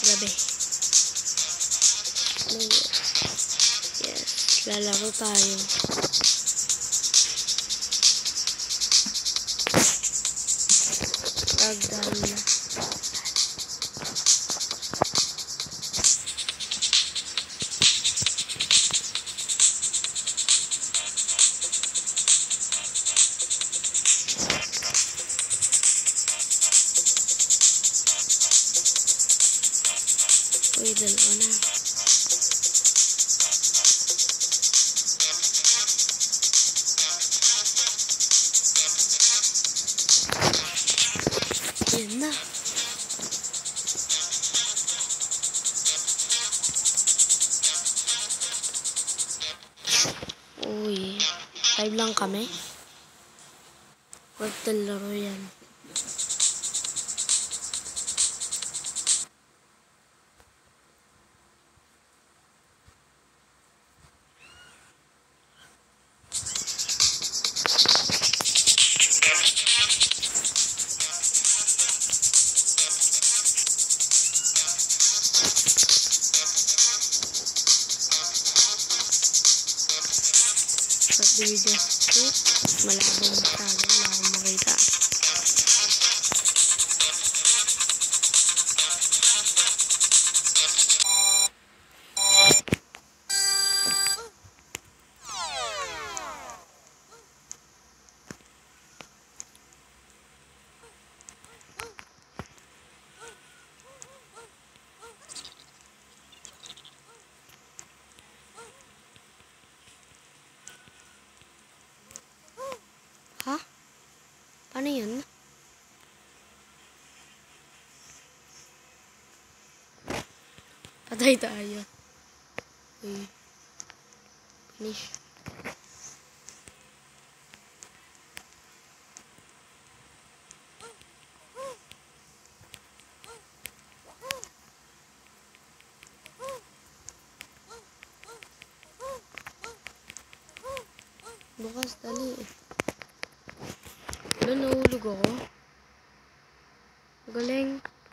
gabi. Yes, lalaro tayo. Ragdoll na. Uy, dalawa na. Yan na. Uy, 5 lang kami. Huwag laro yan. But the video script, malabo masyado, wala akong makita. Ha? Paano yun? Patay tayo. Uy. Finish. Bukas dali eh. Doon nahulog ako. Galing.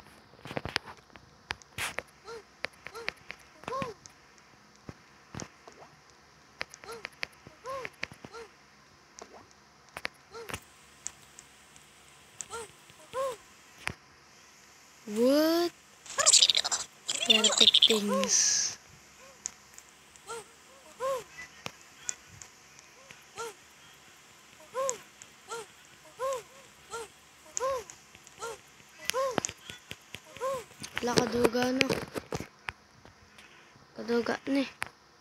What? Perfect things. Wala, kaduga na. Kaduga na eh.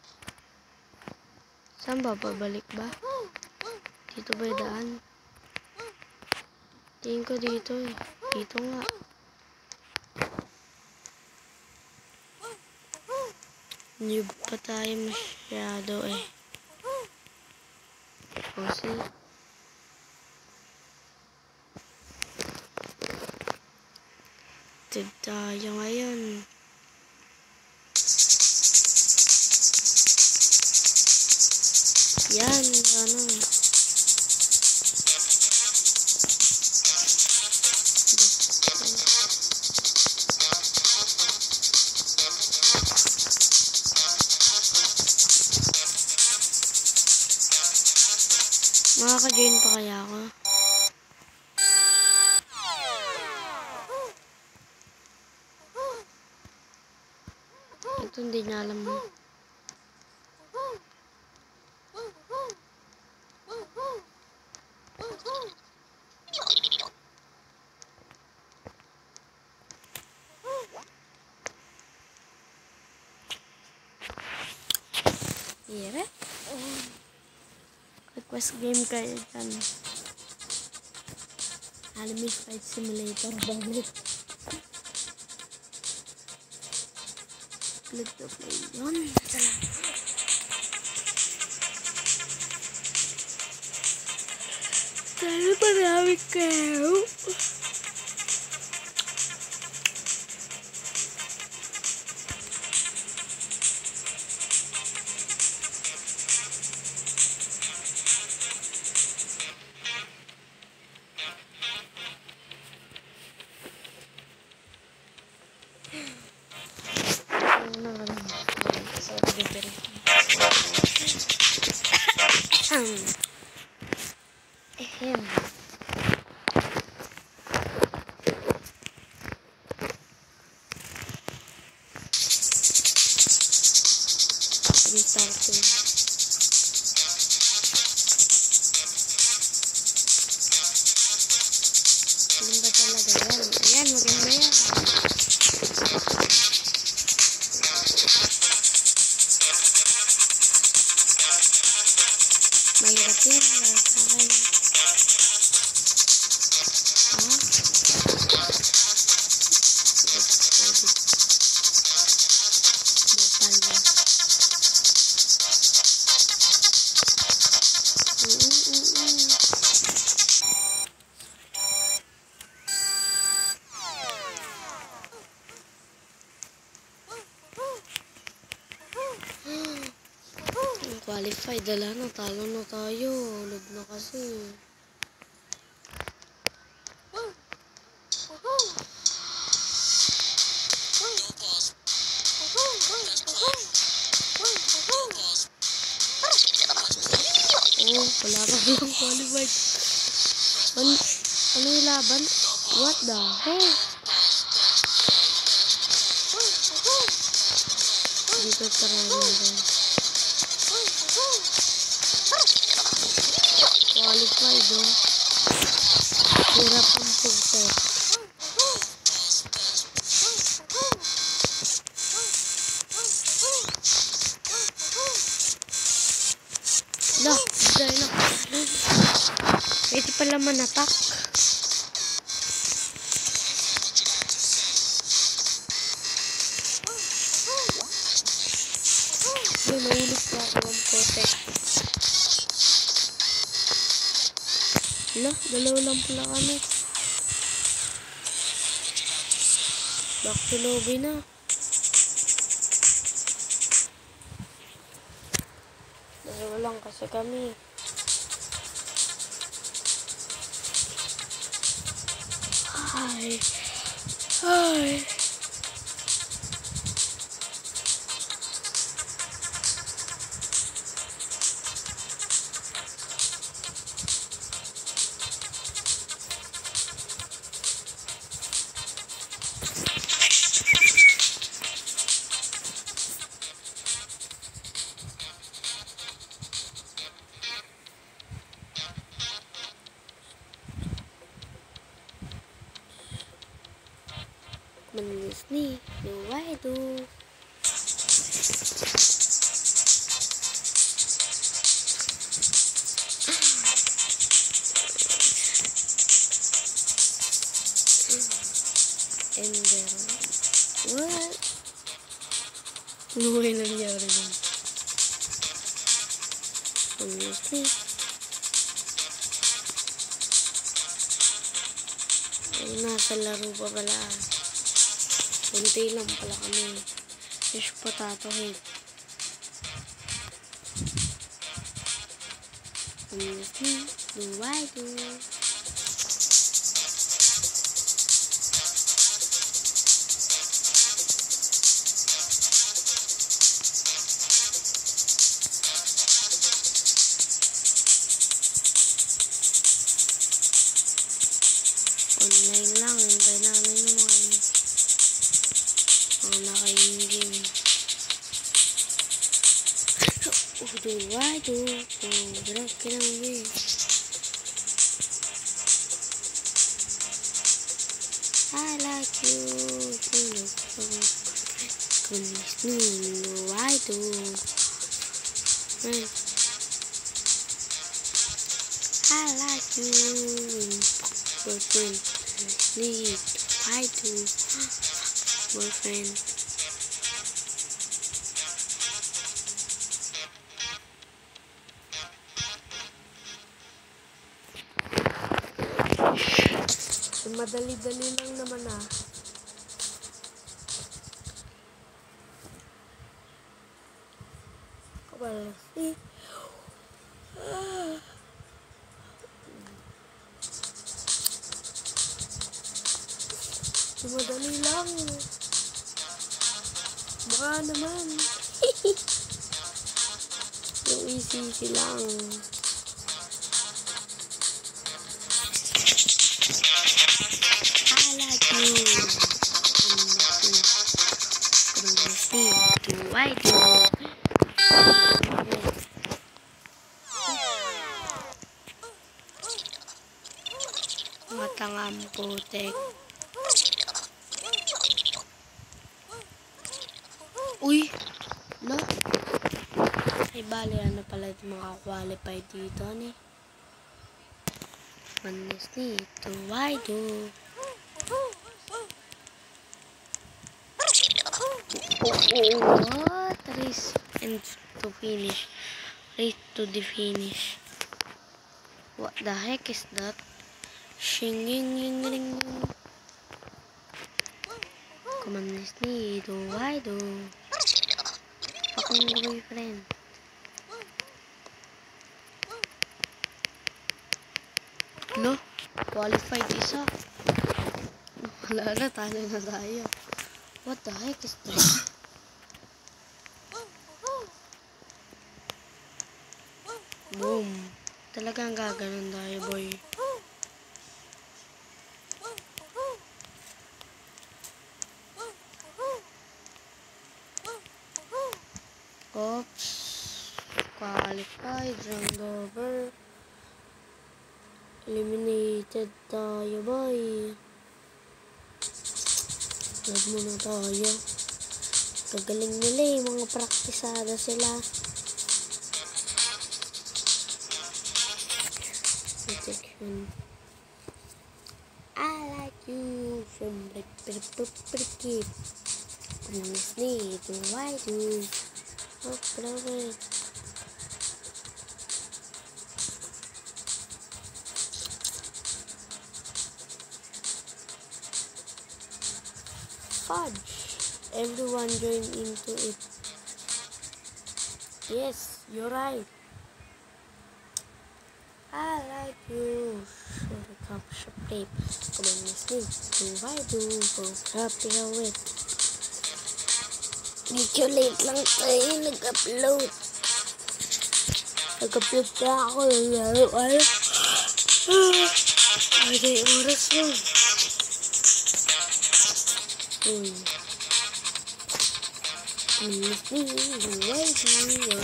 Saan ba? Pabalik ba? Dito ba yung daan? Tingin ko dito eh. Dito nga. Noob pa tayo masyado eh. Kasi tib tayo ngayon. Yan, ano. Makaka-join pa kaya ako? Ito hindi niya alam mo. Yeah. Request game kayo dyan. Anime Fight Simulator bago. Click to play yun. Kaya marami kayo. Ano na lang. Ehem. Restarting. Maganda talaga yan. Ayan, maganda yan. Mahirap yan. Para sa akin. Qualified, dala na, talo na tayo. Lag na kasi. Oh, wala pa lang qualified. Ano yung laban? What the heck? Dito try natin. Qualified, oh. Hirap ang pagset. Lah, dahil na. Pwede pala manapak. May nahulog pa ako ang protect. Lah, dalawa lang pala kami. Back to lobby na. Dalawa lang kasi kami. Ay. Ay. Manis nih, dua itu. Ember. What? Nuwi nangyari dun. Manis nih. Ay, nasa laro pa pala. Kunti lang pala kami. Fish potato head. Dua itu. Online lang. Hintay namin yung mga naka-in-game. Dua itu. Gerak kira gue. I like you. Kunis nih. Dua itu. I like you. Boyfriend. Need. Dua itu. Boyfriend. Madali-dali lang naman ah. Kapal. Madali lang. Baka naman. Yung easy lang. I like you. Why do? Matangam putek. Uy! No? Ay bali, ano pala maka-qualify dito ni? Manis dito. Why do? What? Race and to finish. Race to the finish. What the heck is that? Shing-ing-ing-ring. Come on, Disney. Why do? Fucking boyfriend. No? Qualified isa. Wala na, talo na tayo. What the heck is that? Boom. Talagang gaganon tayo, boy. Oops. Qualified. Round over. Eliminated tayo, boy. Lag muna tayo. Gagaling nila eh. Mga praktisada sila. Protection. I like you from the kid. Honestly, do I do? Oh, brother. Fudge. Everyone join into it. Yes, you're right. I like you. Shut up, shut tape. Come on, listen. Do I do? Go happy with. Medyo late lang tayo nag-upload. Nag-upload na ako ng laro. Ay, oras mo. Listen, do I do?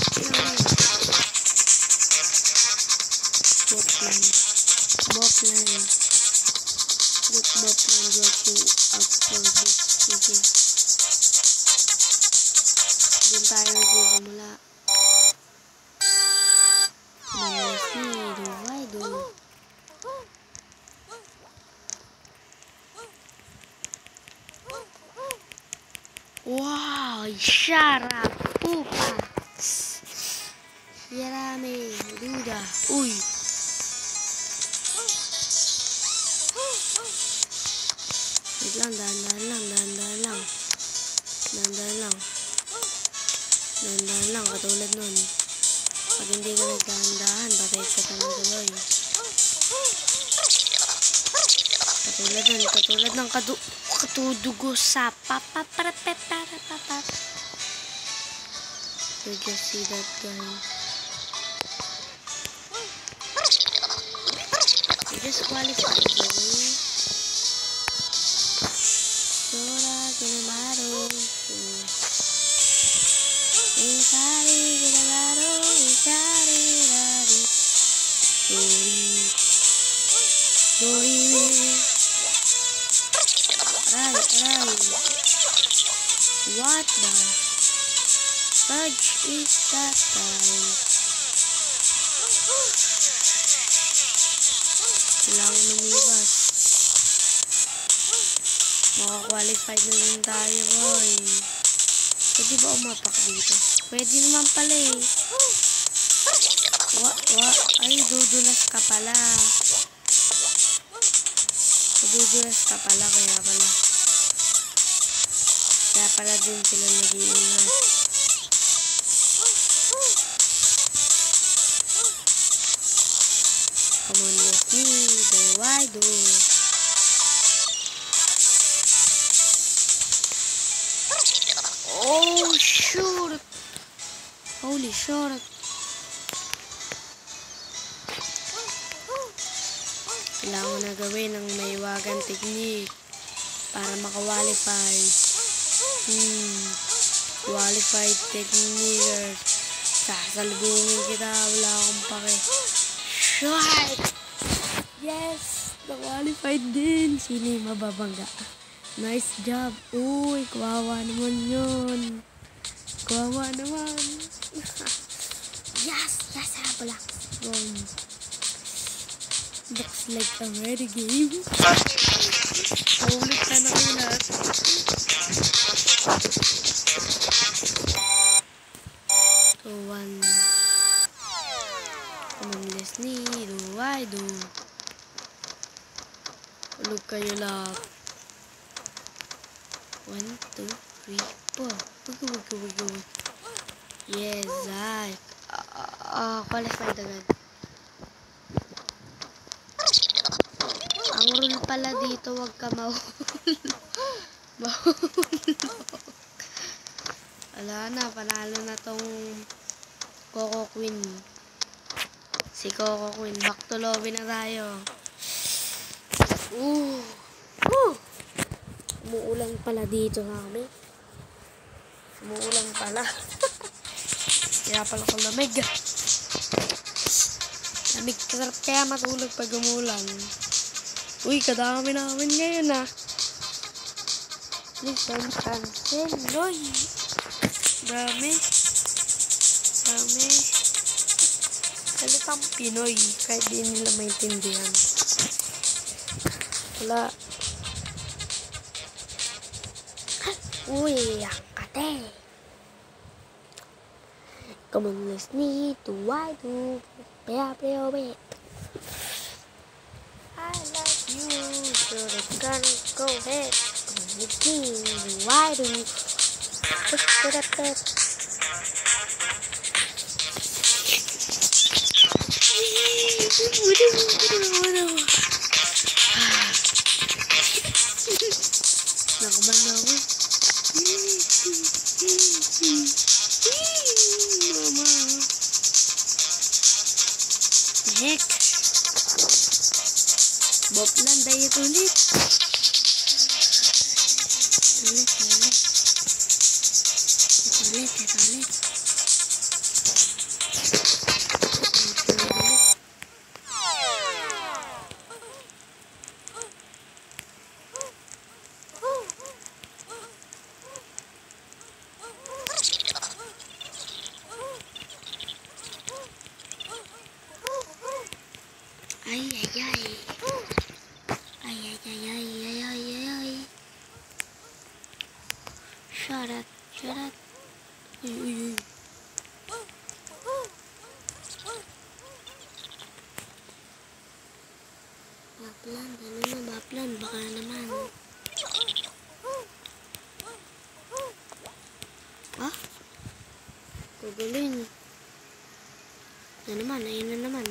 Boplan. Look, Boplan working out for this video. Doon tayo nagsisimula. Why do? Wow, shut up, pupa. Yarame, duda. Uy. Wait lang, dahan-dahan lang. Dahan-dahan lang, katulad nun. Pag hindi ka nagdahan-dahan, patay ka talaga, boy. Katulad ng katudugo sa papaparapapapapap. You just see that guy. You just qualified, boy. Sora Ginamaro. Ikari Ginamaro. Ikari Rari. Dori. Aray. What the fudge is that guy? Kailangan lumiwas. Maka-qualified na din tayo, boy. Pwede ba umapak dito? Pwede naman pala eh. Ay, dudulas ka pala. Dudulas ka pala, kaya pala din sila nag-iingat. Come on, let me do I do. Oh, shoot! Holy shit! Kailangan na gawin ng maiwagang technique para maka-qualify. Qualified technique. Sasalubungin kita. Wala akong pake. Shit! Yes! Na-qualified din. Sino yung mababangga? Nice job. Uy, kawawa naman yun. Kawawa naman. Yes! Yes, pala. Looks like a ready game. Ulit na kayo lahat. So, one. Come on, Leslie. Do I do? Ulog kayo lahat. 1, 2, 3, 4. Wag. Yes, I. Qualified agad. Ang rule pala dito, wag ka mahulog. Wala na, panalo na tong Coco Queen. Si Coco Queen. Back to lobby na tayo. Umuulan pala dito sa amin. Umuulan pala. Kaya pala ko lamig. Lamig, kasarap kaya matulog pag umulan. Uy, kadami namin ngayon ah. Please don't cancel. Noy. Dami. Salitang Pinoy. Kahit di nila maintindihan. Wala. Uy, angkate. Come on, let's need to why do. Play. I love you, so the gun go ahead. Come on, let's need to why do. Nakaban na ako. Mama. Heck. Boplan diet ulit. Ulit. Ay. Shut up. Uy. Baplan, baka naman. Gugulin. Ayun na naman.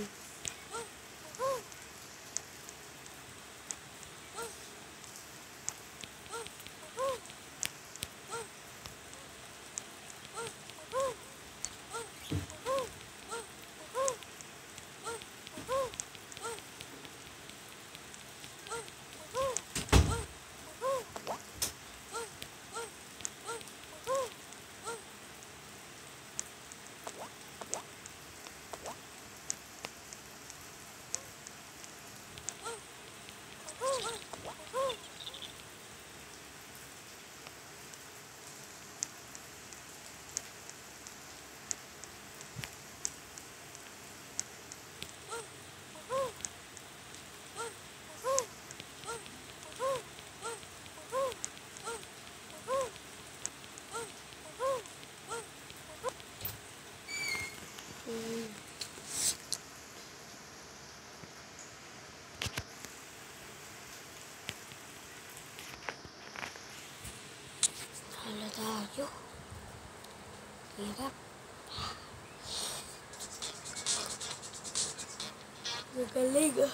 Tayo. Hirap. Magaling ah.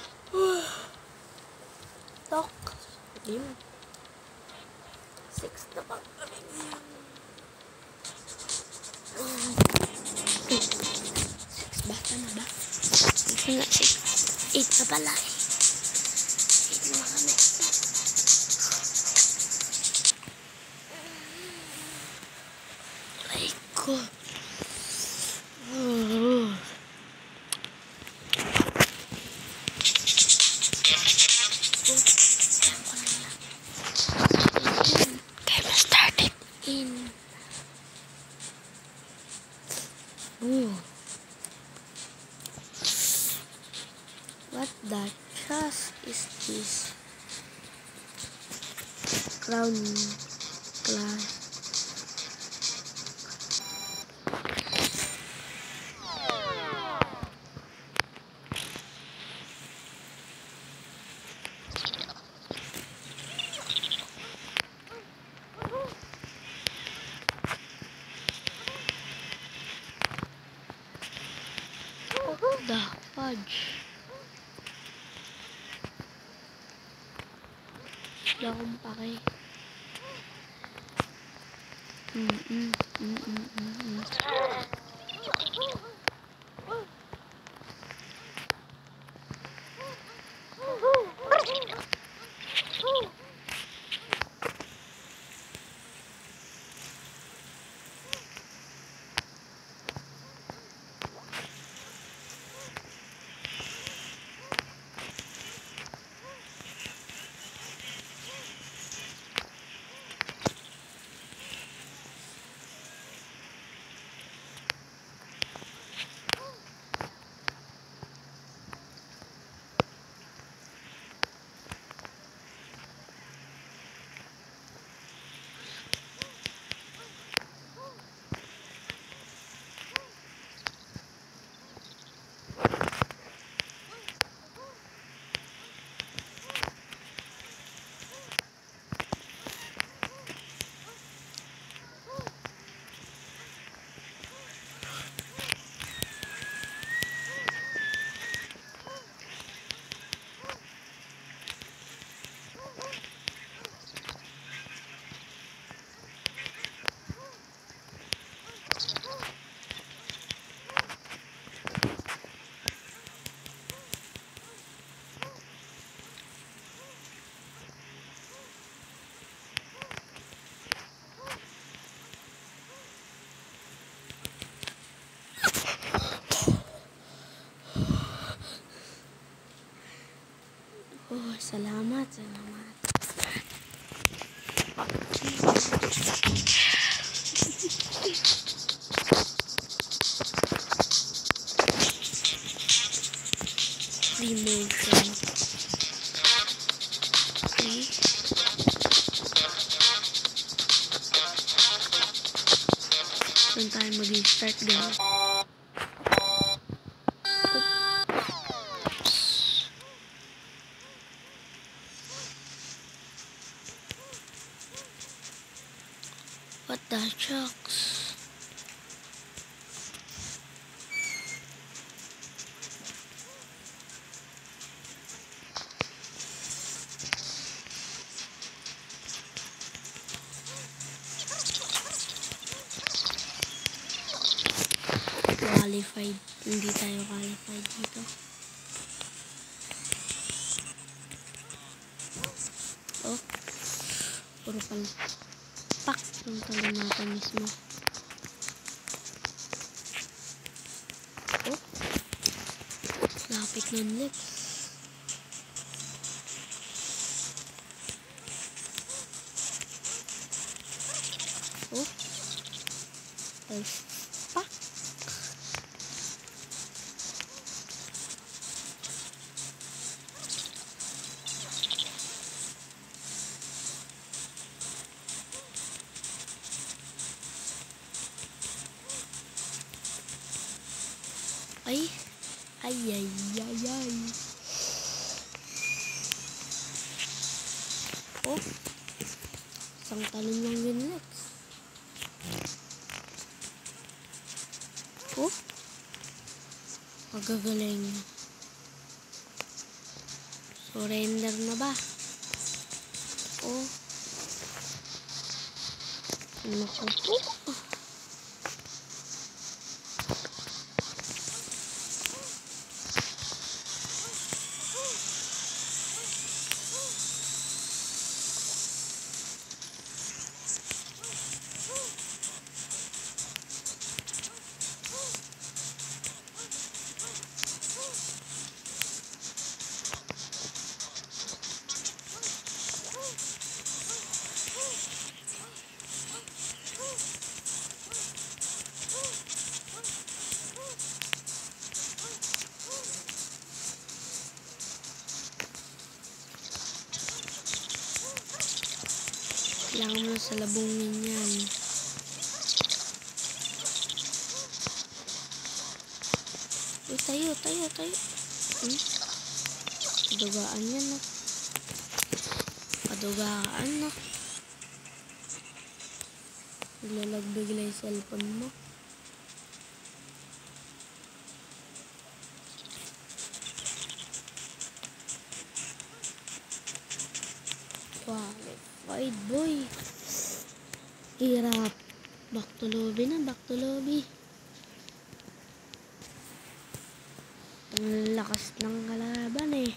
Tok. 16. Six ba? Tama ba? Ito nga, 6. 8 na pala eh. 8 na kami. Ay ko. Time started in. What the trash is this? Crown class. The fudge. Wala akong pake. Oh, salamat. Remotion. Okay. Saan tayo mag-start guys? What the shucks? Qualified. Hindi tayo qualified dito. Oh. Puro palpak yung talon natin mismo. Oh. Lapit nun ulit. Oh. Palpak. Ay. Ay, ay, ay, ay. Oh. Isang talon lang yun, Lex. Oh. Magagaling. Surrender na ba? Oh. Naku po. Kailangan mo na sa labungin yan. Uy, tayo. Kadugaan yan, no? Kadugaan, no? Naglalag bigla yung cellphone mo. Qualified, boy. Hirap. Back to lobby na, back to lobby. Ang lakas ng kalaban eh.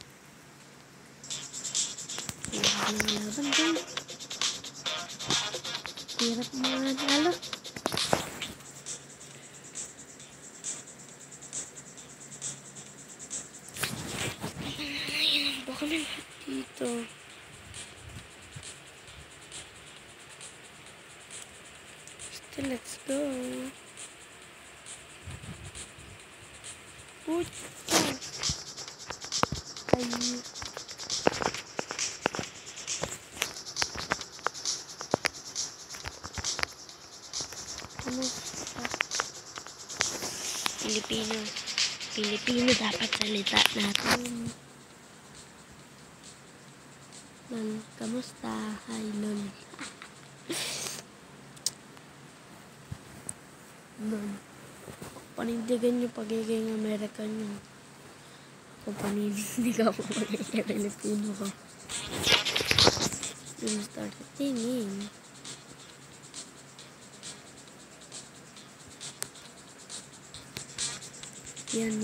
Lakas ng kalaban din. Hirap mga talo. Ayun, baka lang dito. Still, let's go. Puto. Ay. Pilipino dapat salita natin. Lol, kamusta? Hi, lol. Lol. Panindigan nyo pagiging American nyo. Kung panindig ako pagiging Pilipino ko. You start singing. Yan.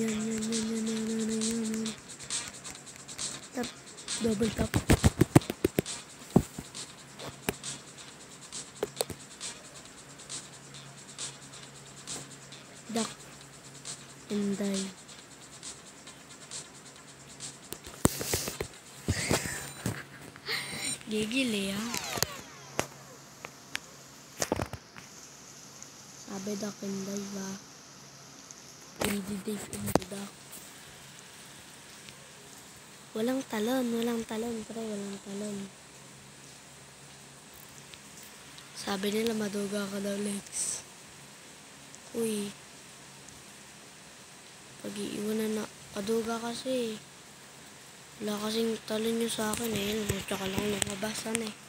Tap, double tap. Duck and die. Gigil eh, ha? Sabi duck and die ba? Greedy Dave and the duck. Walang talon, pre, walang talon. Sabi nila maduga ka daw, Lex. Uy. Pag-iiwanan na, paduga kasi. Wala kasing talon nyo sa akin eh. Tsaka lang nakabasan eh.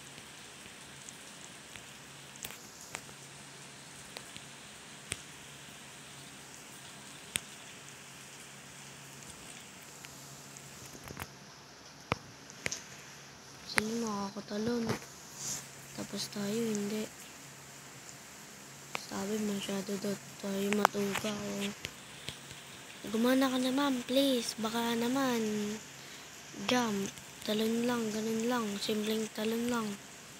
Sino nakakatalon? Tapos tayo hindi. Sabi masyado daw tayo matuga o. Gumana ka naman please. Baka naman jump. Talon lang, ganun lang. Simpleng talon lang.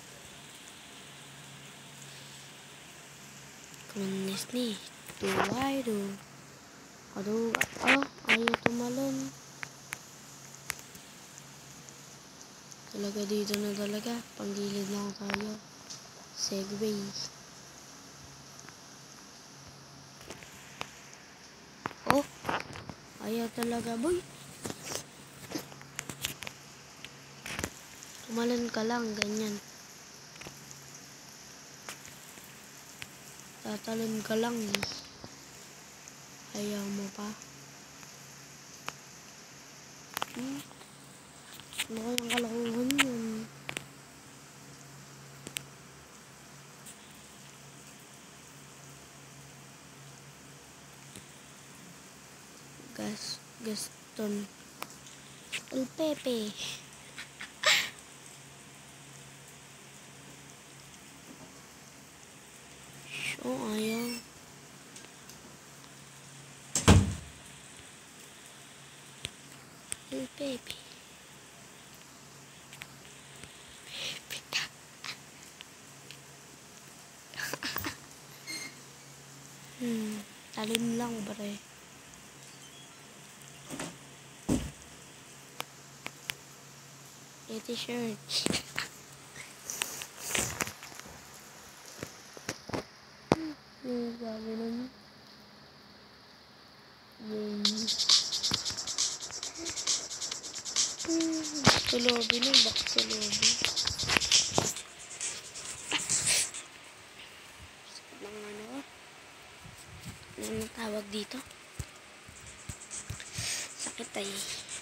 Come on, Leslie. Tuwaido. Aduh, ayaw tumalon. Talaga dito na talaga. Panggilid lang tayo. Segway. Oh, ayaw talaga, boy. Tumalon ka lang, ganyan. Tatalon ka lang eh. Ayaw mo pa. Ano kayang kalakuhan yun? Gaston. El Pepe. Oh, ayaw. El baby. Talon lang, bre. Yung t-shirt. Sabi nun. Tulobi nun, baka tulobi. Lang ano? Ano tawag dito? Sakit ay.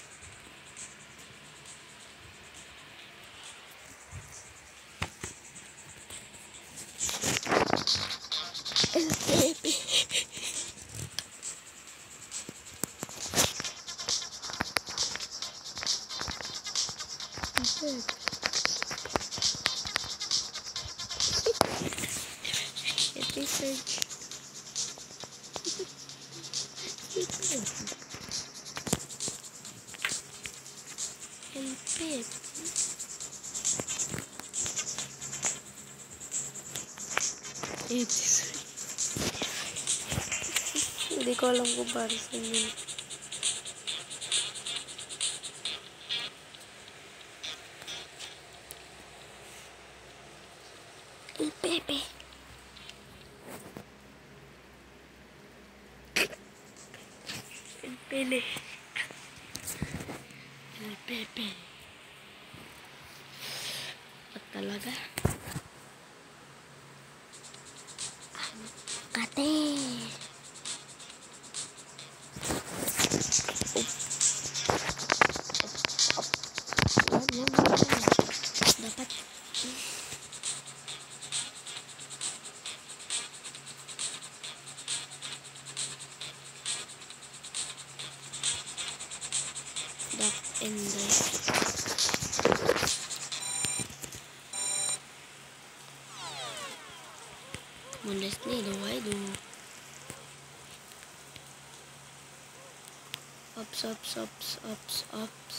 El baby. Research. El baby. Hindi ko alam kung para sa inyo. El Pepe. El Pele. El Pepe. At talaga. Kate. Dapat. Duck and Drake. Come on, Leslie, do I do? Ups, ups, ups, ups, ups.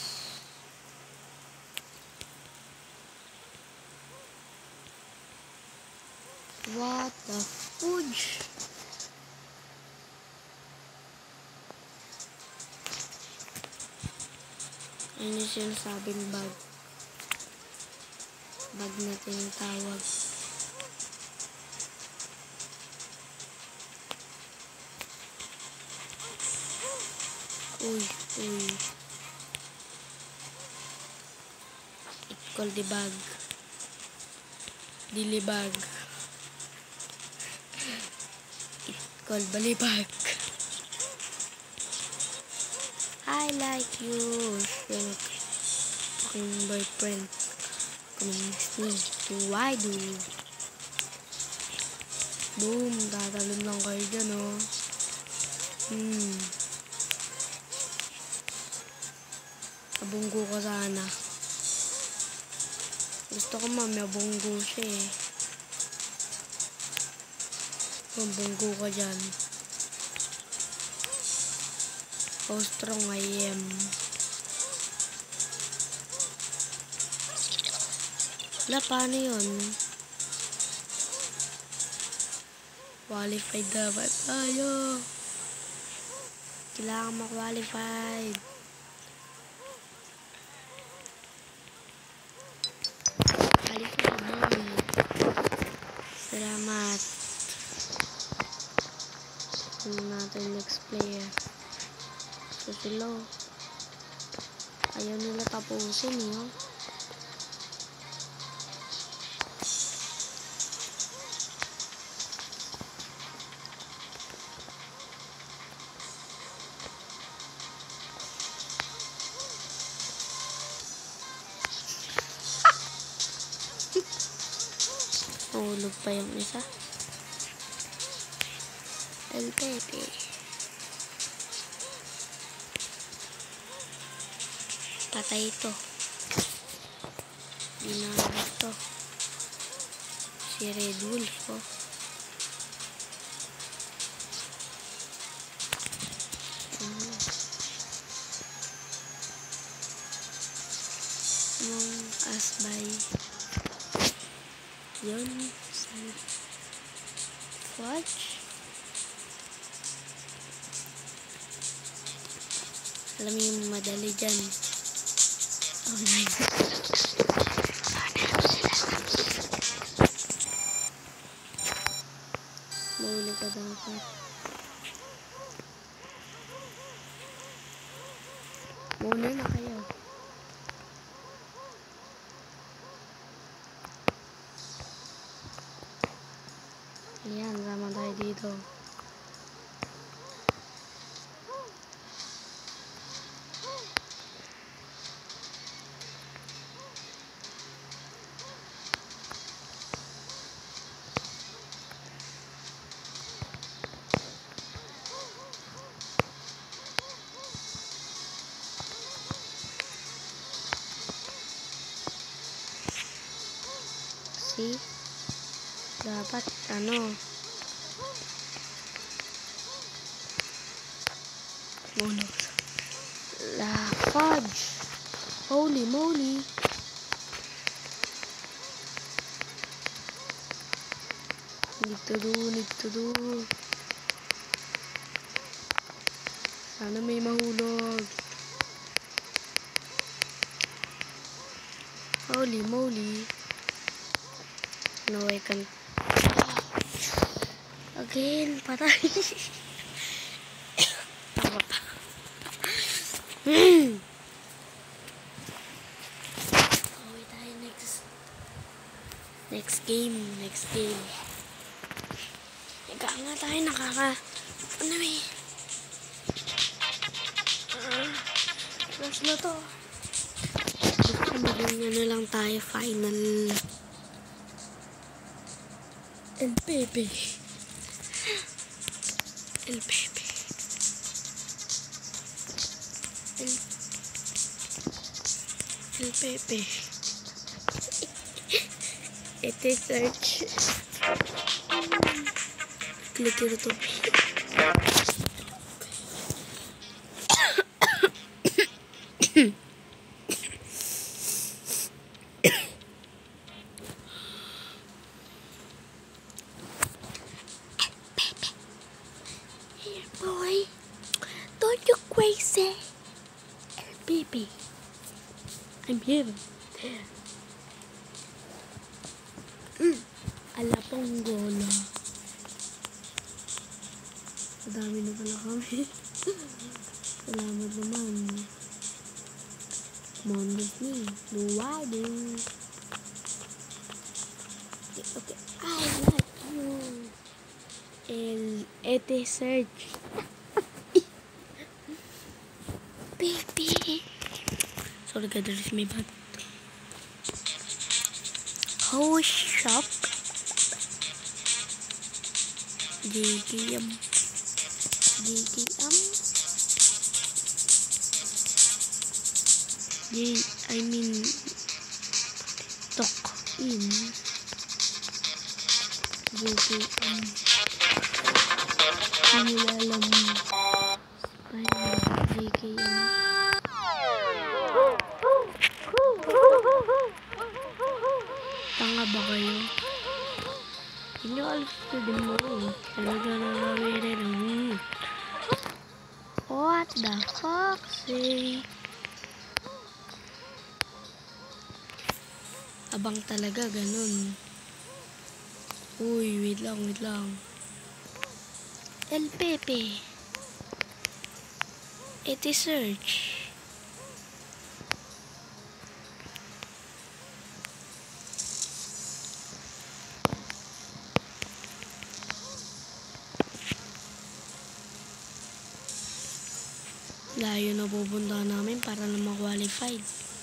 What the fudge? Ano yung sinasabing bag? Bag na tinatawag. Uy, uy. It's called the bag. Dilibag. It's called balibag. I like you. You're fucking boyfriend. Coming to I do. Boom. Tatalon lang kayo dyan, oh. Abunggo ka sana. Gusto ko abunggo siya eh. Abunggo ka dyan. How strong I am. Wala, paano yun? Qualified dapat tayo. Kailangan ma-qualified. Salamat. Ano natin next player? So sila. Ayaw nila tapusin yun. Nahulog pa yung isa. El Pepe. Patay ito. Ginamit to. Si Red Wolf, oh. yun. Fudge. Alam mo yung madali dyan. Oh my God. Mahuli ka dapat. Muna na kayo. Ayan, sama tayo dito. See? Dapat ano? Mono. La fudge. Holy moly. Need to do. Sana may mahulog. Holy moly. No, I can't. Again, patay. Tawa pa. Okay tayo next game. Ika nga tayo ano eh. Rush na to. Gusto maging ano lang tayo, final. El Pepe. Ito search. Click ito. Here, boy. Don't you crazy? El Pepe. I'm here. Alapong gola. Madami na pala kami. Salamat naman. Come on with me. Luwado. Okay. I like you. Ete search. Baby. Sorry guys, there is my bad. House shop. GGM. I mean talk in GGM. Nilalam GGM. Tanga ba kayo? Hindi nyo alas na din mo. Talaga na namin. What the fuck, say? Abang talaga, ganun. Uy, wait lang. El Pepe. Ito search. Layo na pupunta namin para na ma-qualified.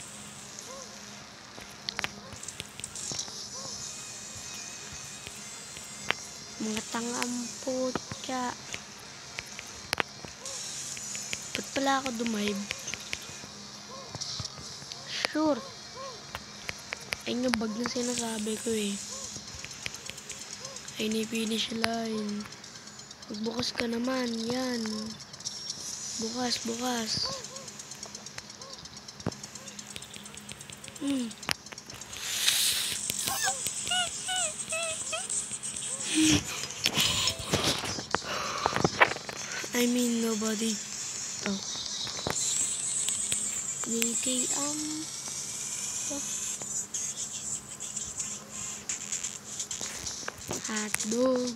Mga tangampot ka. Ba't pala ako dumive? Sure. Ayun yung bag na sinasabi ko eh. Ayun yung finish line. Magbukas ka naman. Yan. Bukas. I mean, nobody talk. Nikki, hotdog.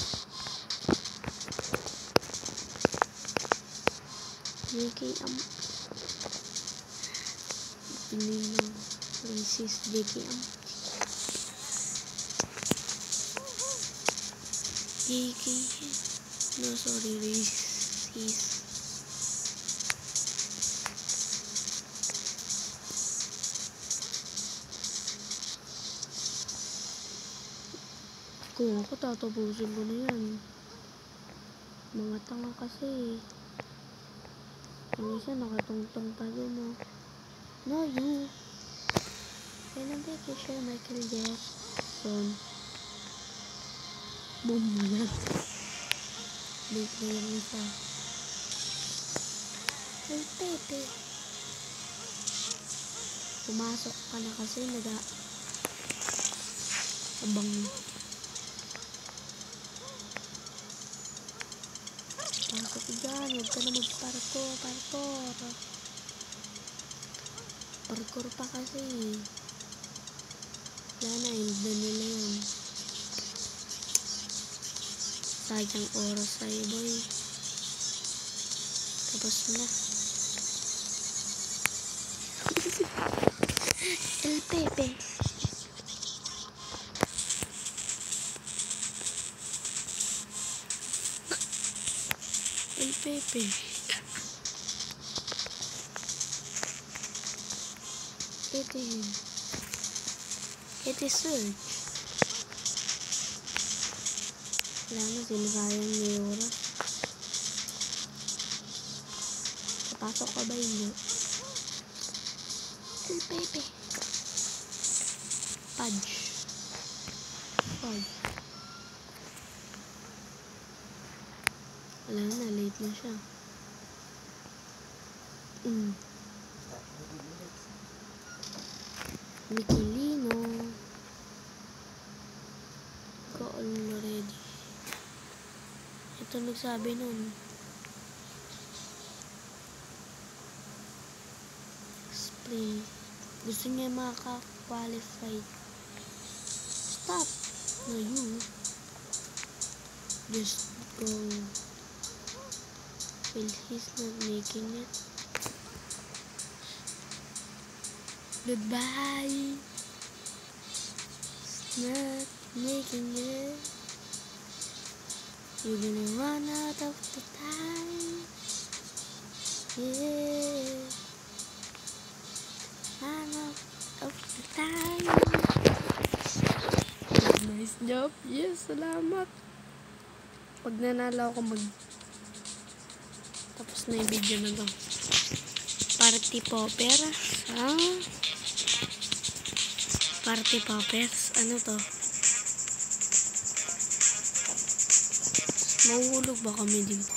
Nikki, pinino, racist, Nikki, Nikki, no, sorry, racist. Kung ako tatapusin ko na yan. Mga tanga kasi. Yung isa nakatungtong pa dun, no? No, you. Kaya na vacation, Michael Jackson. Boom mo yan. Late na yung isa. Ay, Pepe. Pumasok ka na kasi abang. Pasok dyan, huwag ka na mag-parkour. Parkour pa kasi. Yan na, hindi na nila yun. Sayang oras sa'yo, boy. Tapos na. El Pepe. El Pepe. It is search. Wala na, sinasayang ni oras. Papasok ka ba hindi? El Pepe. Fudge. Wala na, late na siya. Mikilino. Go already. Ito nagsabi nun. Spring. Gusto niya maka-qualify. Stop. No, you. Just go. Well, he's not making it. Goodbye. He's not making it. You're gonna run out of the time. Yeah. Run out of the time. Nice job. Yes, salamat. Pag nanalo ako tapos na yung video na to. Party Popper. Party Poppers. Ano to? Mahuhulog ba kami dito?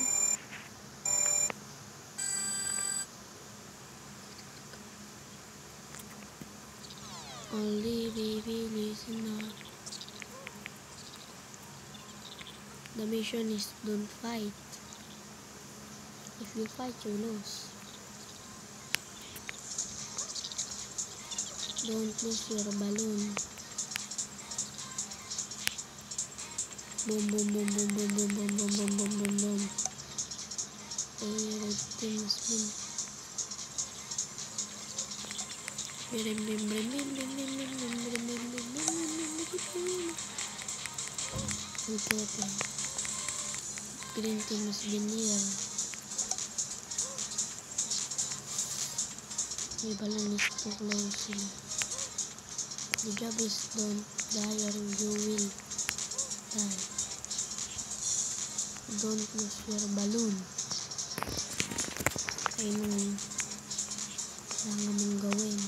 Only baby listen up. The mission is don't fight. If you fight, you lose. Don't lose your balloon. Boom, boom, boom, boom, boom, boom, boom, boom, boom, boom, boom, boom. Oh, your red team has been. Bim, bim, bim, bim, bim, bim, bim, bim, bim, bim, bim, bim, bim, bim. Green team has been here. May balang is too close sila. The job is don't die or you will die. Don't lose your balloon. Ayun ang kailangan mong gawin.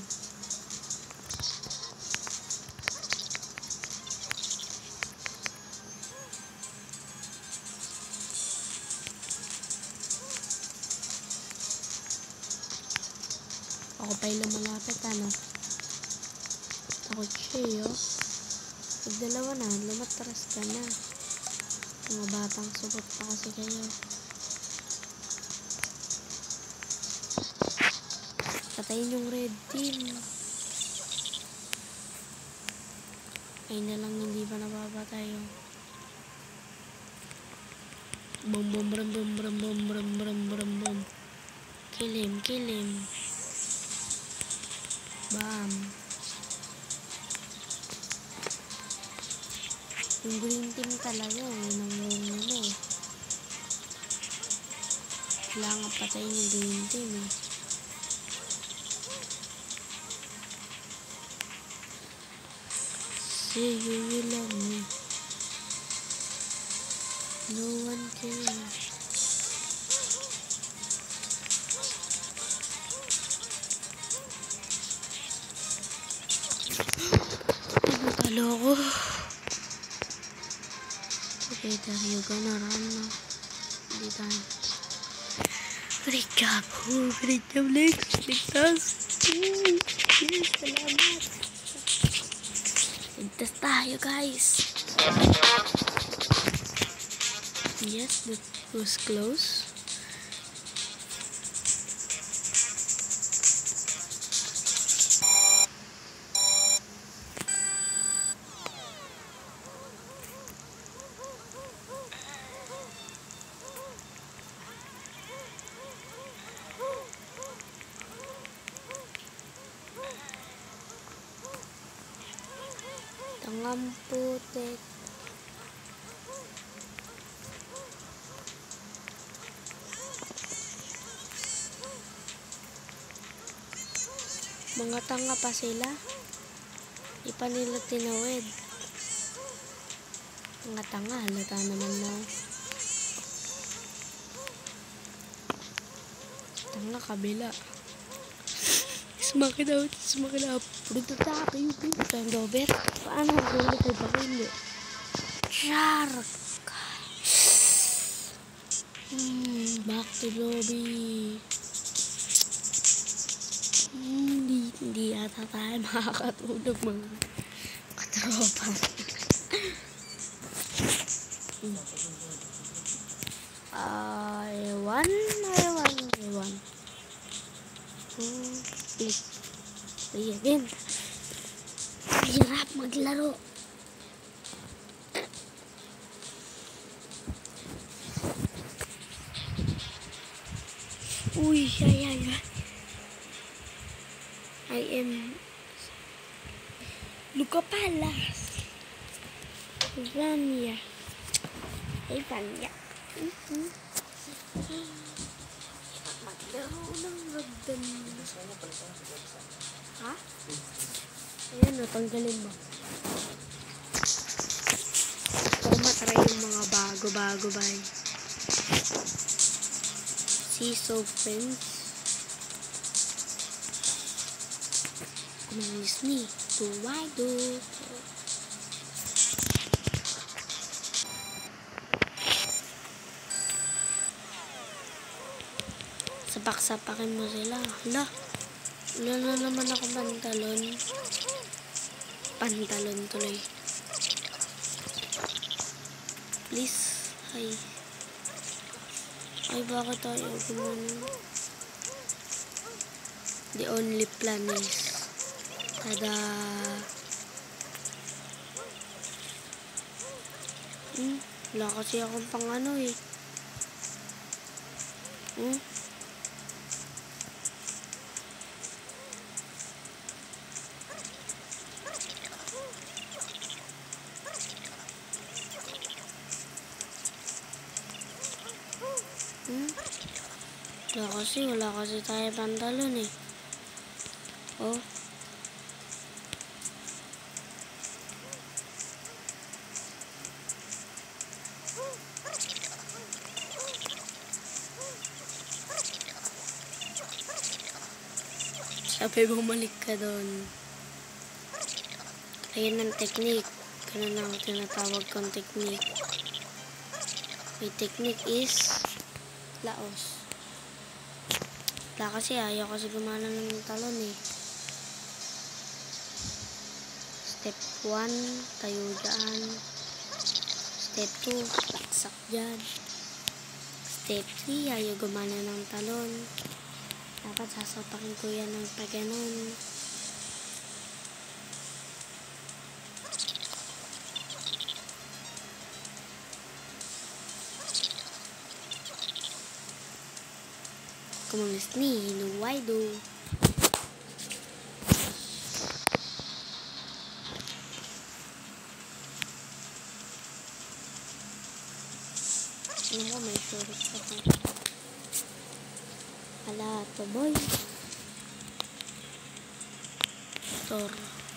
Ako pa'y lumalapit, ano? Takot siya, yo. Pag dalawa na, lumatras ka na. Mga batang supot pa kasi kayo. Patayin yung red team. Ay na lang hindi pa napapatay yung bum bum bum bum bum bum bum bum bum bum. Kill him. Bam. Yung green team talaga yun ang wrong nila eh. Kailangan patayin yung green team eh. Say you will love me. No one cares. Natalo ako. Okay, there you gonna run now. Hindi tayo. Great job. Great job, Lex. Ligtas. Yes, salamat. Ligtas tayo, guys. Yes, that was close. Tangang putik. Mga tanga pa sila. Di pa nila tinawid. Mga tanga, halata naman na. Tanga, kabila. Smack it out. Punta tayo. Tang Robert. Paano huli kay baka hindi? Shark. Back to lobby. Hindi yata tayo makakatulog mga katropa. I won. Click. Play again. Hirap maglaro. Uy, ay. I am Luca Palas. Vanya. Hey, Vanya. Maglaro ng ragdan. Ha? Ayan, natanggalin mo. Para matry yung mga bago ba? See so friends. Kumalis ni Tuwado. Sapak-sapakin mo sila. Hala. Wala na naman ako pantalon tuloy. Please. Ay, bakit tayo gumano? The only plan is tada. Wala kasi akong pang ano eh. Wala kasi tayo pantalon eh. Oh. Sabi bumalik ka doon. Ayan ang technique. Ganun ang tinatawag kong technique. My technique is laos. Kasi ayaw kasi gumana ng talon eh. Step 1, tayo dyan. Step 2, relax. bumagsak dyan. Step 3, ayaw gumana ng talon. Dapat sasapakin ko yan ng paganon. Come on, Disney, no why do? Ano mo, may short ako. Ala, to boy. Tor.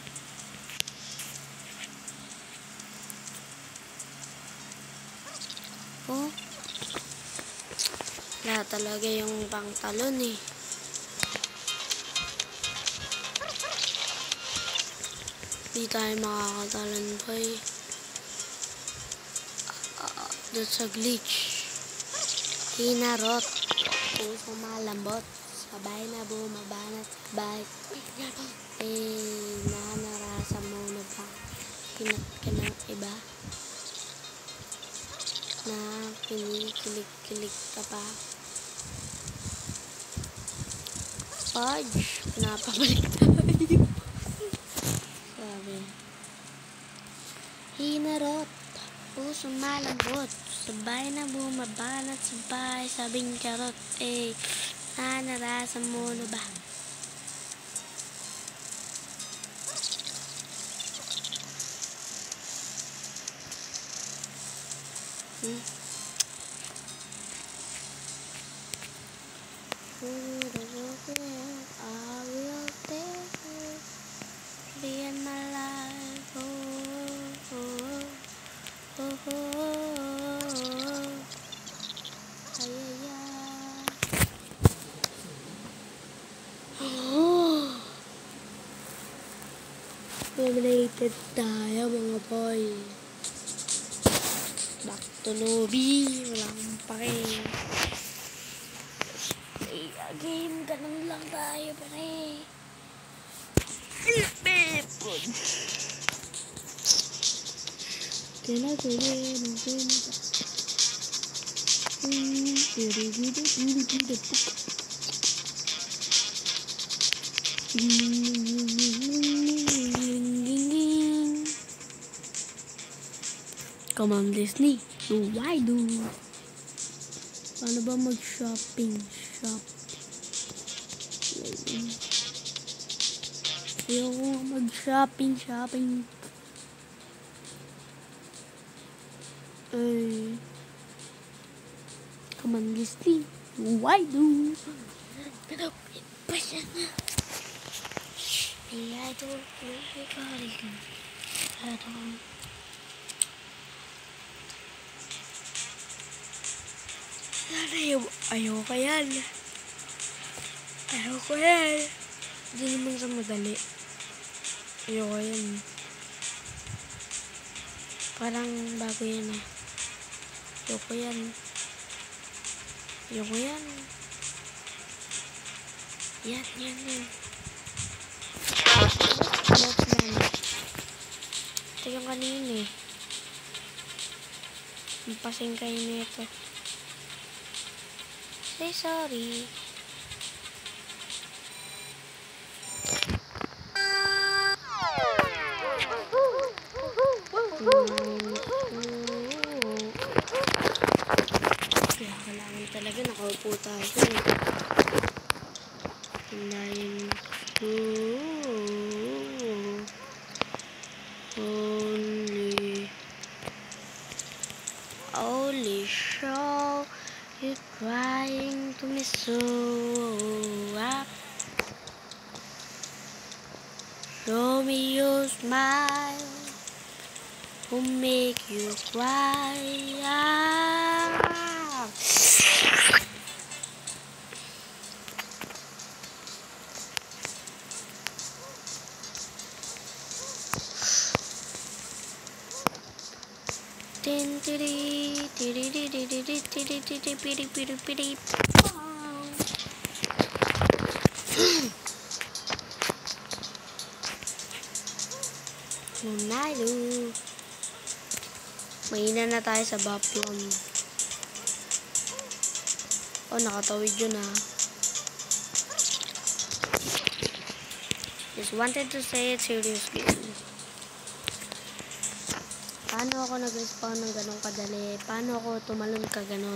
Oh. Wala talaga yung pangtalon eh. Di tayo makakatalon boy. That's a glitch. Hinarot. Puso malambot. Sabay na bumabanat. Sabay. Nanarasa mo na ba? Pinat ka ng iba? Na kinikilig ka pa? Fudge. Pinapabalik tayo. Sabi. Hinarot. Puso malambot. Sabay na bumabanat. Sabay. Sabing karot. Nanarasa mo na ba? I will be in my life. Eliminated tayo mga boy. Back to lobby. Wala akong pake. Game, ganun lang tayo pare. Come on, Disney. Why do? Paano ba mag-shopping? Ayoko mag-shopping. Come on, Disney. Why do? Pinapit pa siya na. I don't Ayoko yan. Hindi naman sa madali. Ayoko yan. Parang bago yan eh. Ayoko yan. Yan. Ito yung kanina eh. Magpasing kayo nito. Say sorry. Kaya kailangan talaga nakaupo tayo. Hindayin ko. Only show you crying to me so up. Show me your smile who make you cry. Mahina na tayo sa Baplam. Oh, nakatawid yun ah. Just wanted to say it seriously. Paano ako nag-respawn ng ganong kadali? Paano ako tumalon ka ganon?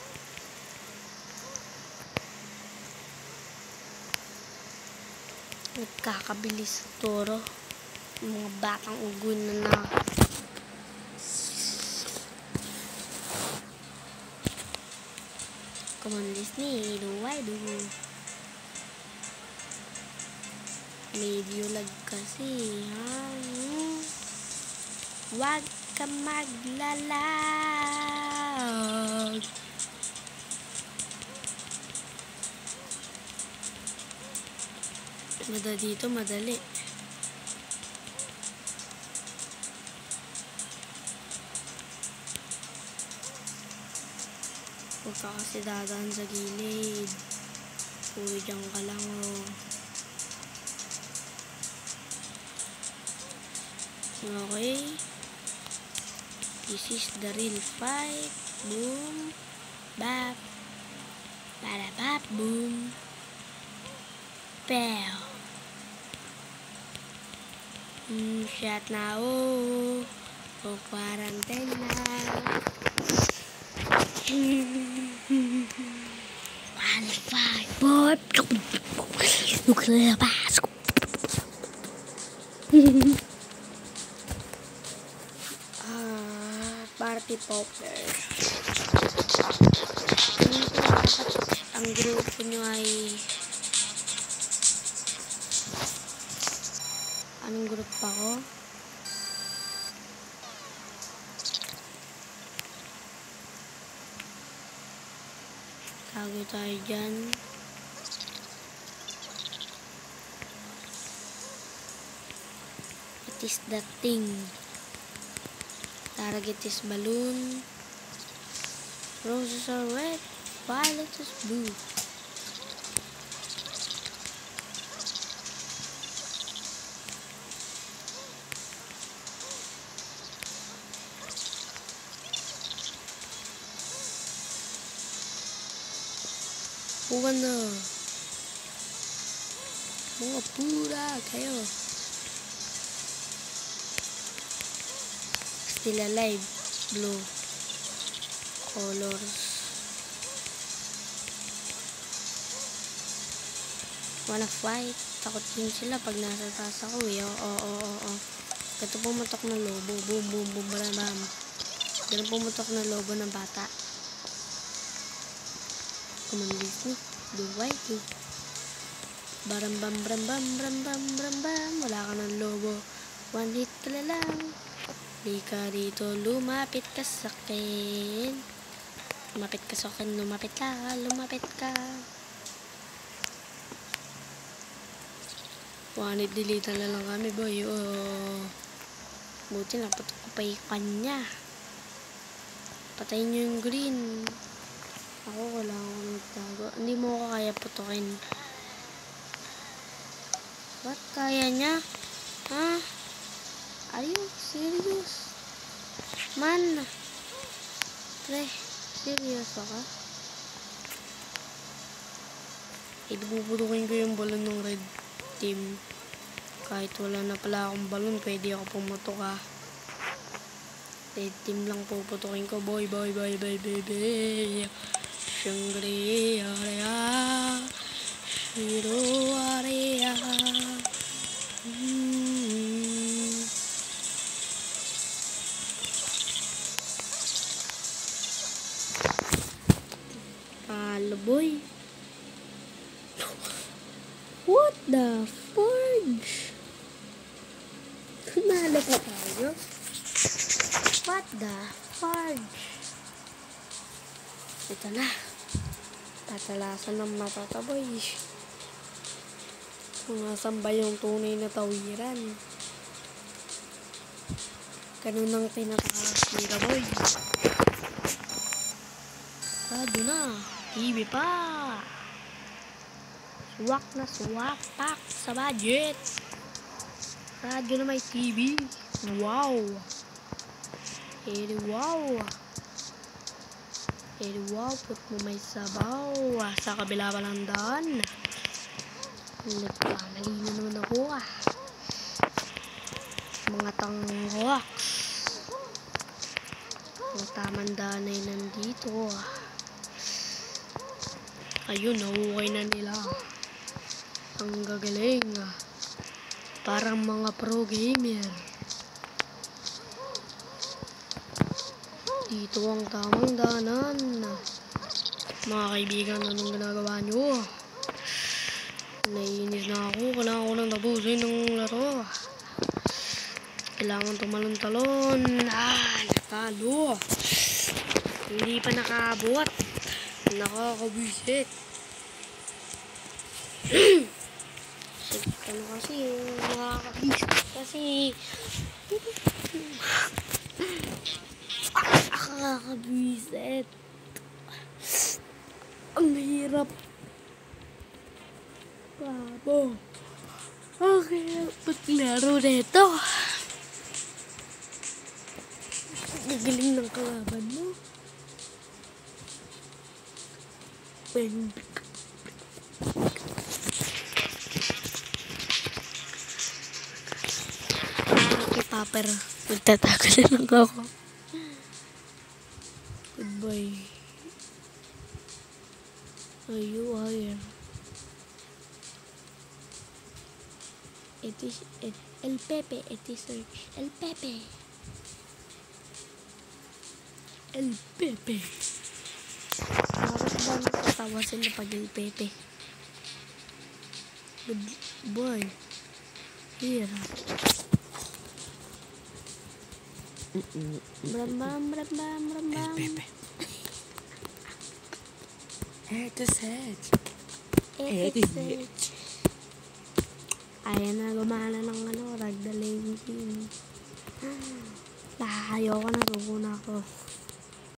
Nagkakabilis sa toro. Yung mga batang ugon na Come on, Disney, do I do? Medyo lag kasi, ha? Wag ka maglalag. Dito, madali. Huwag ka kasi dadaan sa gilid. Puro dyan ka lang, oh. Okay. This is the real fight. Boom. Bap. Bada bap. Boom. Pow. Shot na, oh. O quarantine na. One fight. Boy. Nuclear pass. Party popper. Ang grupo nyo ay anong group pa ko? Tago tayo dyan. It is the thing. Target is balloon. Roses are red, violet is blue. Bukan na. Mga pura kayo. Still alive. Blue. Colors. Wanna fight? Takot din sila pag nasa taas ako eh. Oo. Ito pumutok ng lobo. Boom, boom, boom, bam, bam. Ganun pumutok ng lobo ng bata. Come on, Disney. Do I do? Baram bam bram bam bram bam bram bam. Wala ka ng lobo. One hit ka lang. Di ka dito. Lumapit ka sa akin. Lumapit ka sa akin. Lumapit ka. Lumapit ka. One hit delete na lang kami, boy. Oh. Buti na patok ko pa yung kanya. Patayin nyo yung green. Ako wala akong nagtago. Hindi mo ako kaya putukin. Ba't kaya niya? Ha? Are you serious? Man! Pre, serious ka? Ibubutukin ko yung balon ng red team. Kahit wala na pala akong balon, pwede ako pumutok ha. Red team lang puputukin ko. Boy. Shangri area, Shiro area. Boy. What the fudge? Nalo pa tayo? What the fudge? Ito na. Tatalasan ng mata ka, boy. Kung nasan ba yung tunay na tawiran? Ganun ang tinatakas nila, boy. Rado na. TV pa. Swak na swak. Pak sa budget. Radyo na may TV. Wow. wow. Wow, put mo may sabaw. Sa kabila pa lang daan. Nagkamali na naman ako Mga tangwak. Ang tamang daan ay nandito Ayun, nahuhukay na nila. Ang gagaling. Parang mga pro gamer. Dito ang tamang daanan. Mga kaibigan, anong ginagawa nyo? Naiinis na ako. Kailangan ko nang tapusin ng laro. Kailangan tumalon-talon. Natalo. Hindi pa nakaabot. Nakakabwisit. Ano kasi, nakakabwisit kasi. Nakakabwisit. Ang hirap. Babo. Okay, maglaro nito. Gagaling ng kalaban mo. Okay, Paper. Magtatago na lang ako. Goodbye. Are you here? El Pepe, search. El Pepe. Bakit ba nakatawa sila pag El Pepe? Goodbye. Here. Bram. El Pepe. Search. Ayan na, gumana ng ragdaling team. Ayoko na, suko na ako.